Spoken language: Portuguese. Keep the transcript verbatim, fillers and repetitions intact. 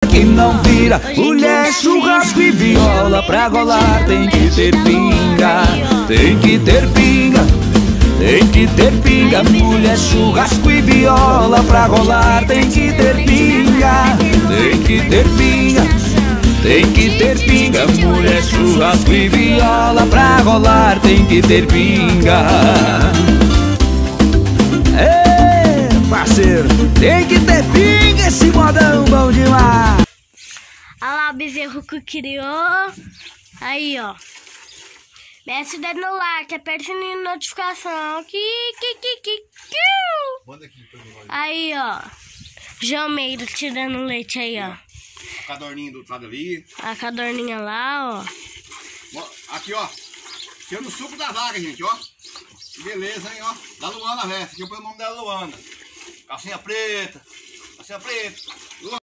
que não vira. Mulher, churrasco e viola, pra rolar tem que ter pinga. Tem que ter pinga, tem que ter pinga. Mulher, churrasco e viola, pra rolar tem que ter pinga. Tem que ter pinga, tem que ter pinga. Mulher, churrasco e viola, pra rolar tem que ter pinga. Ê, parceiro, tem que ter pinga, esse modão bom demais. Olha lá o bezerro que criou. Aí, ó. Desce o dedo no like, aperta o sininho de notificação. Que, que, que, que, que. Aí, ó. Jameiro tirando leite aí, ó. A cadorninha do outro lado ali. A cadorninha lá, ó. Aqui, ó. Tirando o suco da vaca, gente, ó. Que beleza, hein, ó. Da Luana, velho. Aqui eu ponho o nome dela, Luana. Calcinha preta. Calcinha preta. Luana.